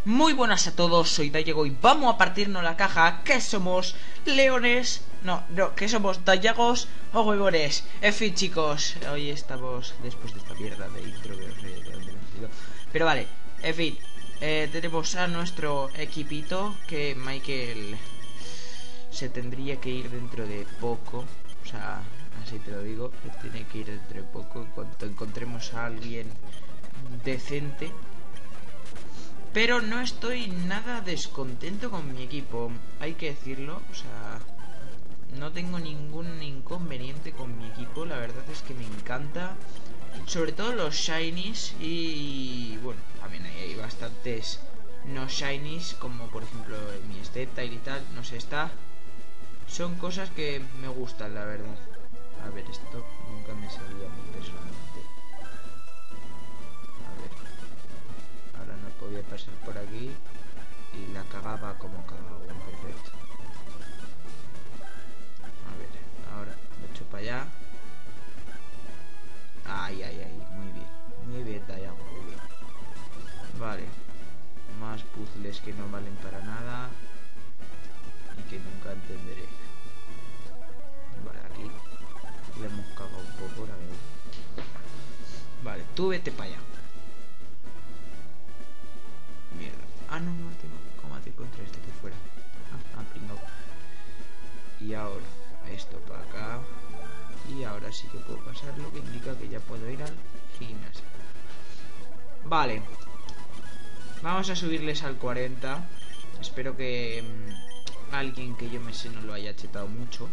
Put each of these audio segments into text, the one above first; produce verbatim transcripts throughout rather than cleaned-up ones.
Muy buenas a todos, soy Dayago y vamos a partirnos la caja. ¿Qué somos? ¿Leones? No, no, ¿qué somos? ¿Dayagos o huevones? En fin, chicos, hoy estamos después de esta mierda de intro que no sé de dónde me he metido. Pero vale, en fin, eh, tenemos a nuestro equipito que Michael se tendría que ir dentro de poco. O sea, así te lo digo, que tiene que ir dentro de poco en cuanto encontremos a alguien decente. Pero no estoy nada descontento con mi equipo, hay que decirlo, o sea, no tengo ningún inconveniente con mi equipo, la verdad es que me encanta, sobre todo los shinies y, bueno, también hay bastantes no shinies, como por ejemplo mi Sceptile y tal, no sé, está, son cosas que me gustan, la verdad. A ver, esto nunca me salía a mí personalmente. Podía pasar por aquí y la cagaba como cagaba, perfecto. A ver, ahora lo echo para allá. Ay, ay, ay, muy bien, muy bien, Dayago, muy bien. Vale, más puzzles que no valen para nada y que nunca entenderé. Vale, aquí le hemos cagado un poco, la verdad. Vale, tú vete para allá. Mierda. Ah, no, no, tengo combate contra este que fuera. Ah, ah, pringao. Y ahora, esto para acá. Y ahora sí que puedo pasar, lo que indica que ya puedo ir al gimnasio. Vale. Vamos a subirles al cuarenta. Espero que mmm, alguien que yo me sé no lo haya chetado mucho.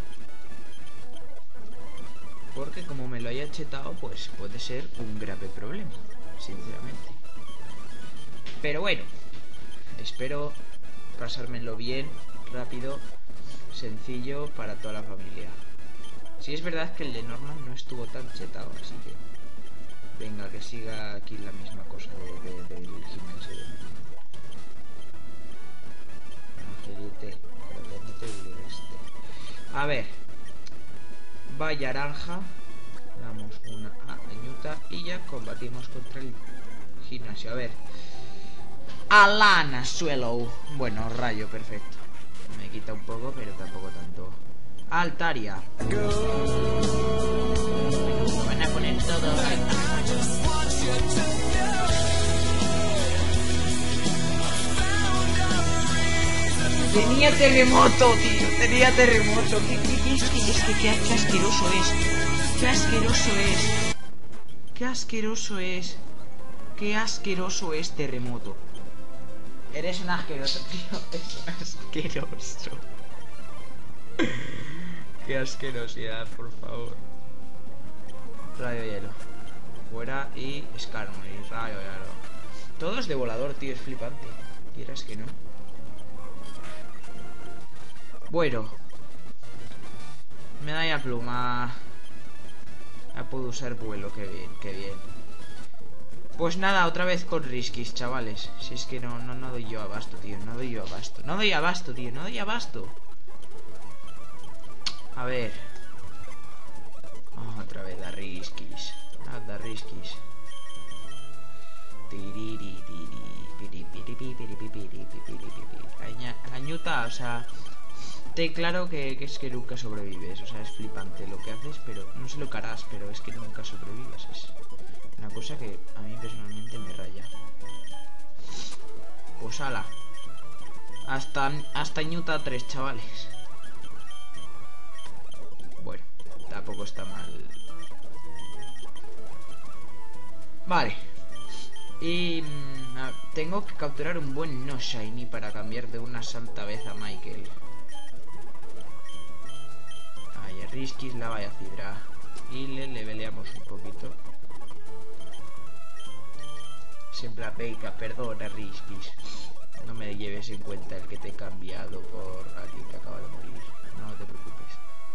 Porque como me lo haya chetado, pues puede ser un grave problema, sinceramente. Pero bueno, espero pasármelo bien, rápido, sencillo para toda la familia. Sí, es verdad que el de Norman no estuvo tan chetado, así que venga, que siga aquí la misma cosa de, de, del gimnasio de Angelite, pero no te olvides este. A ver, vaya naranja, damos una a Añuta y ya combatimos contra el gimnasio. A ver. Alana Swallow. Bueno, rayo, perfecto. Me quita un poco, pero tampoco tanto. Altaria. Me van a poner todo. Tenía terremoto, tío. Tenía terremoto. ¿Qué, qué, qué, es que, es que qué, qué asqueroso es. Qué asqueroso es. Qué asqueroso es. Qué asqueroso es terremoto. Eres un asqueroso, tío. Es un asqueroso. Qué asquerosidad, por favor. Rayo hielo. Fuera y Skarmory. Rayo hielo. Todo es de volador, tío. Es flipante. Quieras que no. Bueno. Medalla pluma. Ya puedo usar vuelo. Qué bien, qué bien. Pues nada, otra vez con Riskis, chavales. Si es que no, no, no doy yo abasto, tío. No doy yo abasto. No doy abasto, tío. No doy abasto. A ver. Oh, otra vez la Riskis. Ah, da Riskis. Añuta, o sea, te claro que, que es que nunca sobrevives. O sea, es flipante lo que haces, pero no sé lo que harás, pero es que nunca sobrevives. Es una cosa que a mí personalmente me raya. Pues ala. Hasta, hasta Ñuta tres, chavales. Bueno, tampoco está mal. Vale. Y mmm, tengo que capturar un buen no shiny para cambiar de una santa vez a Michael. Ay, a Riskis la vaya Cidra. Y le leveleamos un poquito. Siempre la peica, perdona Riskis. No me lleves en cuenta el que te he cambiado por alguien que acaba de morir. No te preocupes.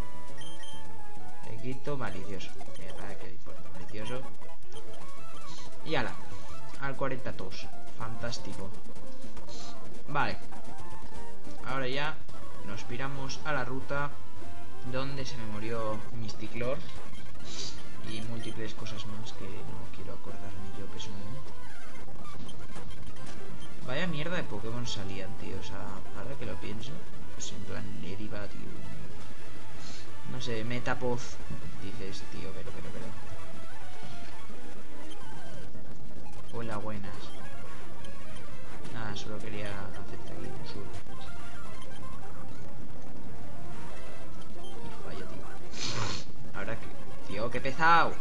Le quito malicioso. Eh, para que le importa, malicioso. Y ala. Al cuarenta todos. Fantástico. Vale. Ahora ya nos piramos a la ruta donde se me murió Mysticlor. Y múltiples cosas más que no quiero acordarme yo personalmente. Vaya mierda de Pokémon salían, tío? O sea, ahora que lo pienso, pues en plan Ladybug, tío. No sé, Metapod. Dices, tío, pero, pero, pero. Hola, buenas. Nada, solo quería hacerte aquí un sur. Hijo, vaya, tío. Ahora que... Tío, qué pesado.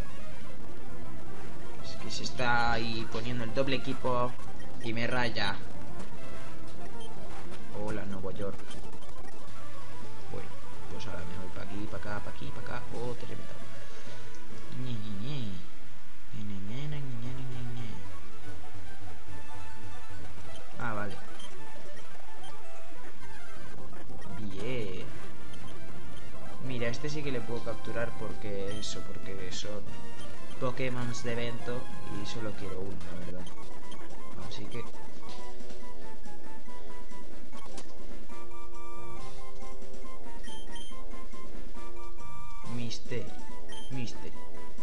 Es que se está ahí poniendo el doble equipo y me raya. Hola, Nueva York. Bueno, pues ahora me voy para aquí, para acá, para aquí, para acá. Oh, te he reventado. Ñe, ñe, ñe. Ñe, ñe, ñe, ñe, ñe, ñe, ñe. Ah, vale. Bien. Mira, este sí que le puedo capturar porque eso, porque son Pokémon de evento y solo quiero uno, la verdad. Así que... Mister, Mister.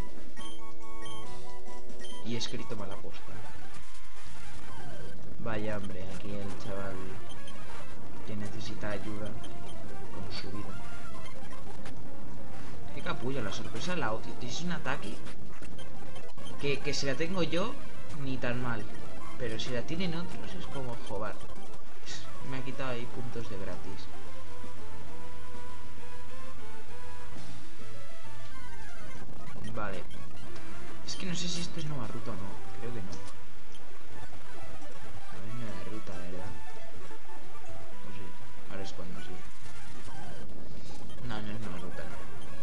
Y he escrito mala posta. Vaya hombre, aquí el chaval que necesita ayuda con su vida. Qué capullo, la sorpresa la odio. Es un ataque que, que si la tengo yo, ni tan mal. Pero si la tienen otros es como joder. Me ha quitado ahí puntos de gratis. Vale. Es que no sé si esto es nueva ruta o no. Creo que no. A ver, nueva ruta, la verdad. O sí. Ahora es cuando sí. No, no es nueva ruta, no.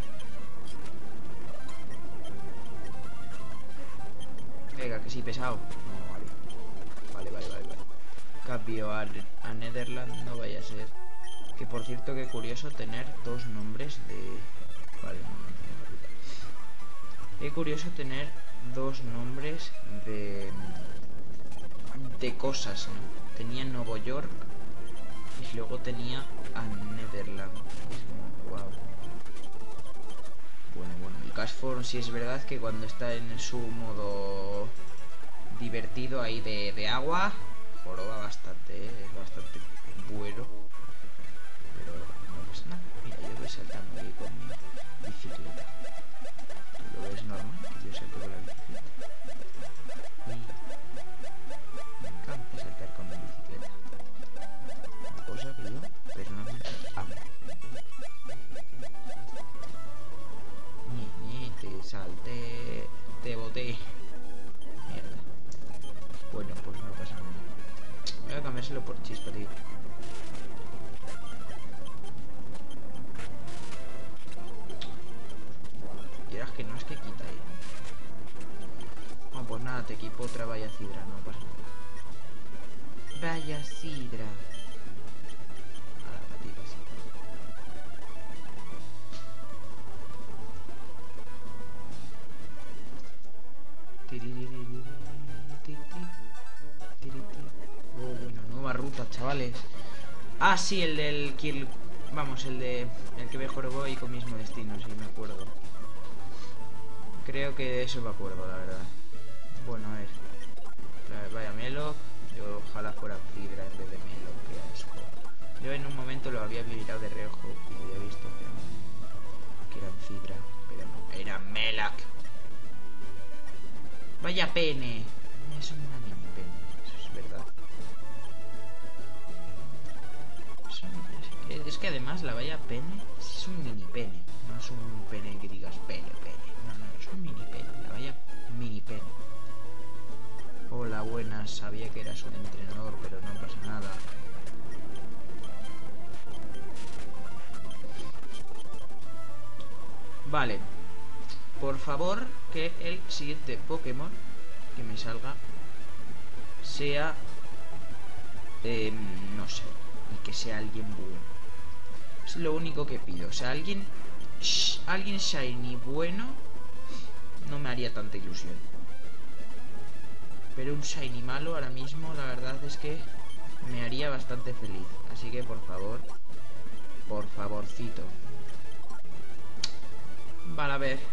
Venga, que sí, pesado. No, vale. Vale, vale, vale, vale. Cambio a, a Netherland, no vaya a ser. Que por cierto, que curioso tener dos nombres de... Vale, no, no, no, ruta. Qué curioso tener dos nombres de... De cosas, ¿no? Tenía Nueva York y luego tenía a Netherland. Es como, wow. Bueno, bueno, el Cashform sí es verdad que cuando está en su modo divertido ahí de, de agua, joroba bastante, ¿eh? Es bastante bueno. Pero no pasa nada. Mira, yo voy saltando ahí con mi bicicleta. ¿Tú lo ves normal? Que yo salto con la bicicleta. Uy. Me encanta saltar con mi bicicleta. Una cosa que yo personalmente amo. Te salté, te boté. Mierda. Bueno, pues no pasa nada. Voy a cambiárselo por chispa, tío. Quieras que no, es que quita ahí. Bueno, pues nada, te equipo otra valla cidra, no pasa nada. Vaya sidra. A la patita, sí. Oh, bueno, nueva ruta, chavales. Ah, sí, el del Kill. Vamos, el de... El que mejor voy con mismo destino, sí, me acuerdo. Creo que de eso me acuerdo, la verdad. Bueno, a ver. A ver, vaya Melo. Yo ojalá fuera Fibra en vez de Melo, qué asco. Yo en un momento lo había mirado de reojo y lo había visto, pero no, que eran Fibra, pero no, era Melak. Vaya pene. Es una mini pene, eso es verdad. Es, es que además la vaya pene es un mini pene. No es un pene que digas pene, pene. No, no, es un mini pene. La vaya mini pene. Hola, buenas. Sabía que eras un entrenador, pero no pasa nada. Vale. Por favor, que el siguiente Pokémon que me salga sea... Eh, no sé. Y que sea alguien bueno. Es lo único que pido. O sea, alguien... Sh, alguien shiny bueno no me haría tanta ilusión. Pero un shiny malo ahora mismo, la verdad es que me haría bastante feliz. Así que, por favor, por favorcito. Vale, a ver.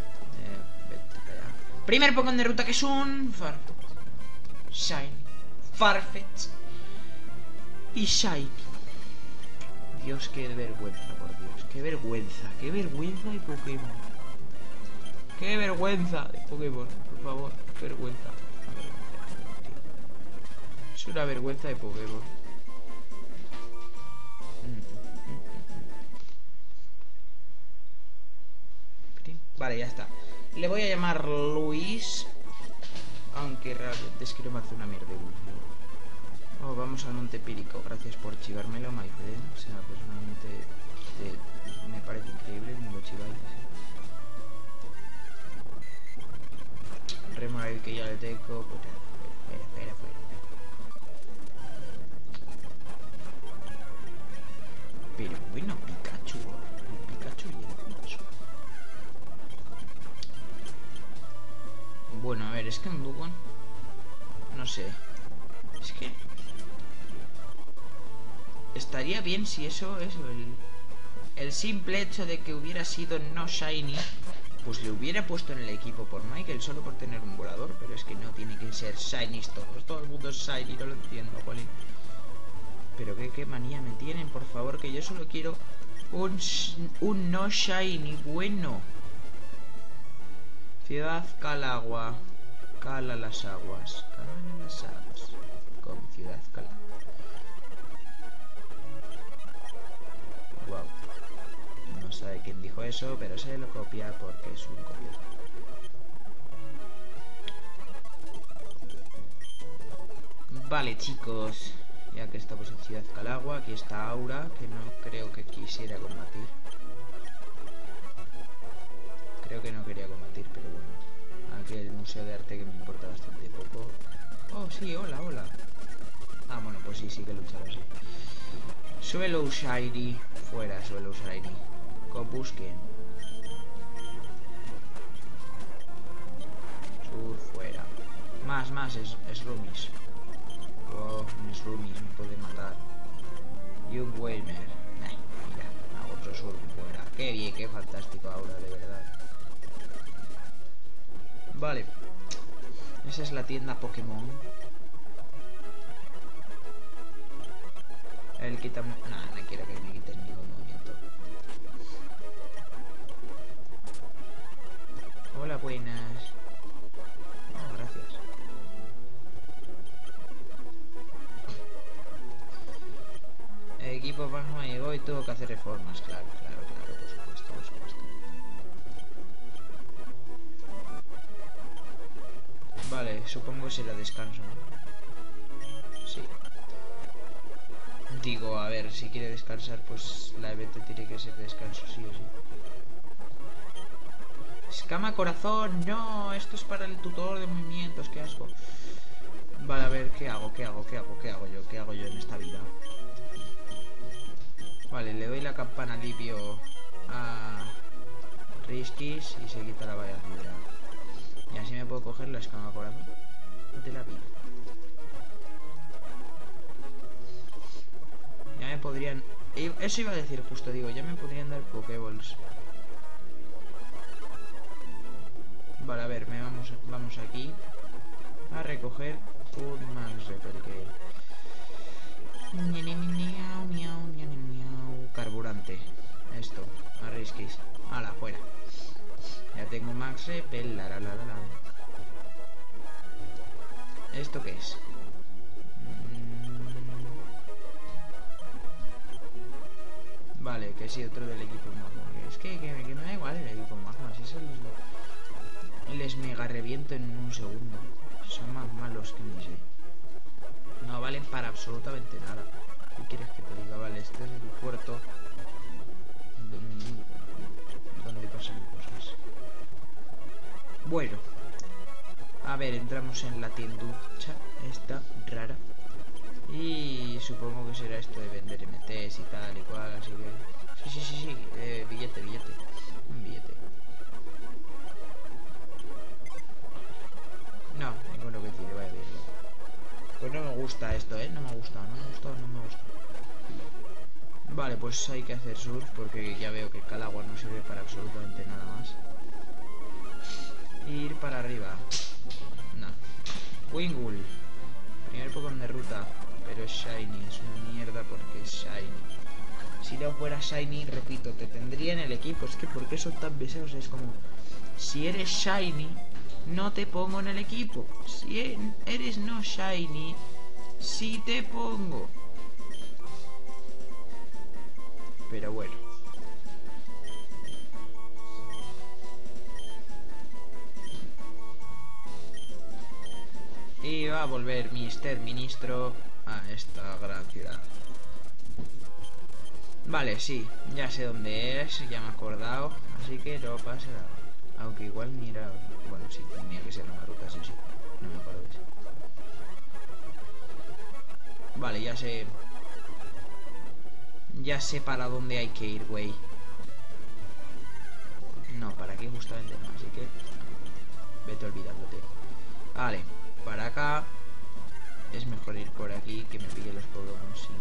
Eh, vete allá. Primer Pokémon de ruta que es un... Shiny. Farfetch y Shiny. Dios, qué vergüenza, por Dios. Qué vergüenza, qué vergüenza de Pokémon. Qué vergüenza de Pokémon, por favor, qué vergüenza. Es una vergüenza de Pokémon. Vale, ya está. Le voy a llamar Luis. Aunque realmente es que no me hace una mierda. Oh, vamos al Monte Pírico. Gracias por chivármelo, my friend. O sea, personalmente te, me parece increíble que me lo chiváis. Remover que ya le tengo. Pues, espera, espera, espera. Pero bueno, Pikachu. El Pikachu y el Pikachu. Bueno, a ver, es que en Dugong no sé. Es que estaría bien si eso, eso, el, el simple hecho de que hubiera sido no shiny, pues le hubiera puesto en el equipo por Michael solo por tener un volador, pero es que no tiene que ser shinies todos, todo el mundo es shiny, no lo entiendo, Jolín. Pero qué, qué manía me tienen, por favor, que yo solo quiero un, un no shiny bueno. Ciudad Calagua. Cala las aguas. Cala las aguas. Con Ciudad Calagua. Wow. No sabe quién dijo eso, pero se lo copia porque es un copión. Vale, chicos. Ya que estamos en Ciudad Calagua, aquí está Aura, que no creo que quisiera combatir. Creo que no quería combatir, pero bueno. Aquí el museo de arte que me importa bastante poco. Oh, sí, hola, hola. Ah, bueno, pues sí, sí que luchará así. Suelo Shiny. Fuera, Suelo Shiny. Copusken. Sur, fuera. Más, más, es, es Rumis. Oh, mis Rumis me pueden matar. Y un Welmer. Nah, mira, hago otro sur fuera. Qué bien, qué fantástico ahora, de verdad. Vale. Esa es la tienda Pokémon. El quita... Nah, no quiero que me quiten ningún movimiento. Hola, buenas. Oh, gracias. El equipo Magma llegó y tuvo que hacer reformas. Claro, claro, claro, por supuesto, por supuesto. Vale, supongo que será descanso, ¿no? Sí. Digo, a ver, si quiere descansar, pues la evento tiene que ser descanso, sí o sí. Escama corazón, no, esto es para el tutor de movimientos, qué asco. Vale, a ver, ¿qué hago? ¿Qué hago? ¿Qué hago? ¿Qué hago yo? ¿Qué hago yo en esta vida? Vale, le doy la campana alivio a Riskis y se quita la valla fibra. Y así me puedo coger la escama corazón de la vida. Ya me podrían... Eso iba a decir justo, digo, ya me podrían dar Pokéballs. Vale, a ver, me vamos, vamos aquí a recoger un Max Repel que... Carburante. Esto, a Riskis. Ala, fuera. Ya tengo Max Repel, la la la la la. ¿Esto qué es? Mm... Vale, que sí, otro del equipo Magma. Es que, que, que me da igual el equipo Magma. Si eso les, les mega reviento en un segundo. Son más malos que ni sé. No valen para absolutamente nada. ¿Qué quieres que te diga? Vale, este es el puerto donde pasan cosas. Bueno, a ver, entramos en la tienducha esta rara y supongo que será esto de vender M Ts y tal y cual, así que sí, sí, sí, sí, eh, billete, billete, un billete. No, ninguno que tire, vaya bien. Pues no me gusta esto, eh, no me ha gustado, no me ha gustado, no me ha gustado. Vale, pues hay que hacer surf porque ya veo que el Calagua no sirve para absolutamente nada más. Ir para arriba. No. Wingull. Primer Pokémon de ruta, pero es shiny, es una mierda porque es shiny. Si no fuera shiny, repito, te tendría en el equipo. Es que ¿por qué son tan pesados? Es como, si eres shiny, no te pongo en el equipo. Si eres no shiny, sí te pongo. Pero bueno. Y va a volver mister Ministro a esta gran ciudad. Vale, sí, ya sé dónde es, ya me he acordado, así que no pasa nada. Aunque igual mira... Bueno, sí, tenía que ser una ruta, sí, sí, no me acuerdo de eso. Vale, ya sé... Ya sé para dónde hay que ir, güey. No, para aquí justamente no, así que... Vete olvidándote. Vale, para acá... Es mejor ir por aquí, que me pille los Pokémon sin...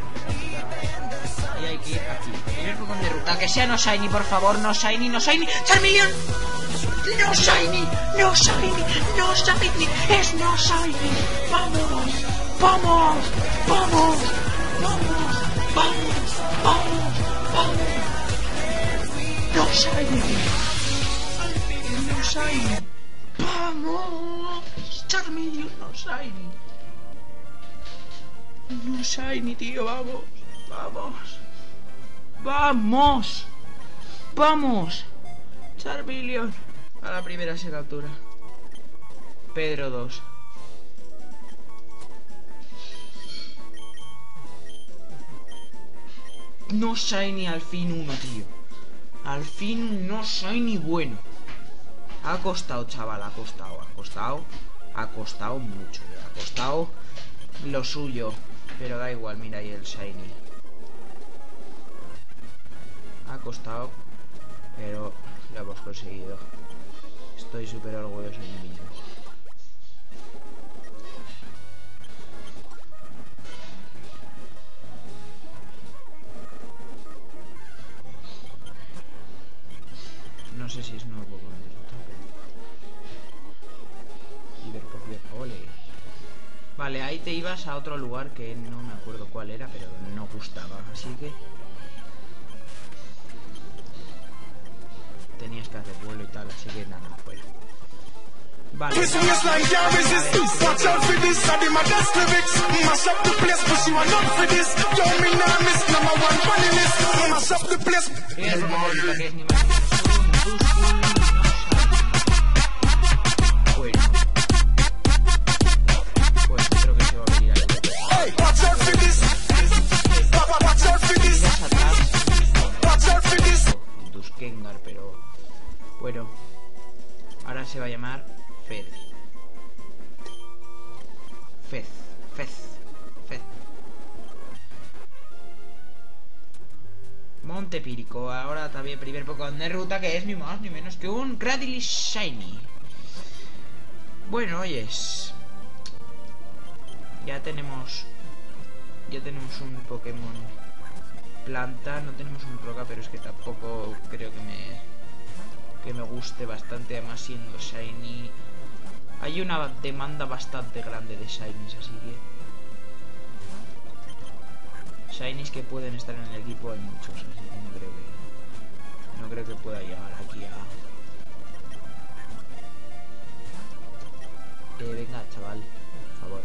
Y hay que ir aquí. Primer Pokémon de ruta. Que sea no shiny, por favor. No shiny, no shiny. ¡Charmeleon! ¡No shiny! ¡No shiny! ¡No shiny! ¡Es no shiny! ¡Vamos! ¡Vamos! ¡Vamos! ¡Vamos! ¡Vamos! ¡Vamos! ¡Vamos! ¡No shiny! ¡No shiny! ¡Vamos! ¡Charmeleon! ¡No shiny! No shiny, tío, vamos, vamos, vamos, vamos. Charmeleon a la primera se captura. Pedro dos. No shiny al fin uno, tío. Al fin un no shiny bueno. Ha costado, chaval, ha costado, ha costado, ha costado mucho, ha costado lo suyo. Pero da igual, mira ahí el shiny. Ha costado, pero lo hemos conseguido. Estoy súper orgulloso de mí mismo. No sé si es nuevo con el Hiperpoción. Ole. Vale, ahí te ibas a otro lugar que no me acuerdo cuál era, pero no gustaba, así que... Tenías que hacer vuelo y tal, así que nada, fuera. Vale. Bueno, ahora se va a llamar Fed. Fez, Fez, Fez. Montepírico, ahora también primer Pokémon de ruta, que es ni más ni menos que un Cradily Shiny. Bueno, oyes, ya tenemos Ya tenemos un Pokémon planta. No tenemos un roca, pero es que tampoco creo que me Que me guste bastante, además siendo shiny. Hay una demanda bastante grande de shinies, así que shinies que pueden estar en el equipo hay muchos, así que no creo que No creo que pueda llegar aquí a... Eh, venga, chaval, por favor.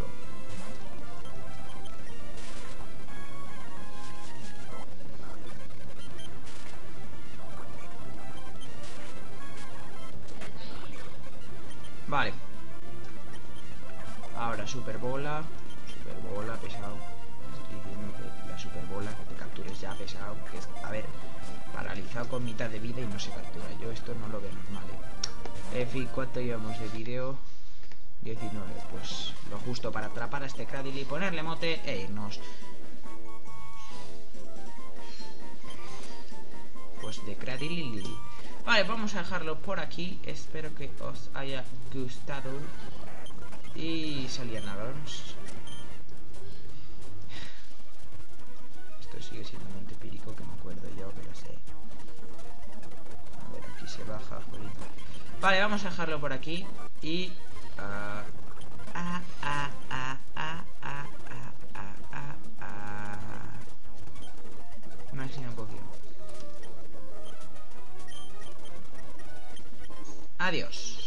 Vale. Ahora super bola. Super bola, pesado. Estoy diciendo que la super bola, que te captures ya, pesado. Que es, a ver, paralizado con mitad de vida y no se captura. Yo esto no lo veo normal, eh. En fin, ¿cuánto llevamos de vídeo? diecinueve. Pues lo justo para atrapar a este Cradily, ponerle mote e irnos. Pues de Cradily. Vale, vamos a dejarlo por aquí. Espero que os haya gustado. Y salían Arons. Esto sigue siendo Montepírico, que me acuerdo yo, pero sé. A ver, aquí se baja. Vale, vamos a dejarlo por aquí. Y... Uh, ah, ah, ah, ah, ah, Adiós.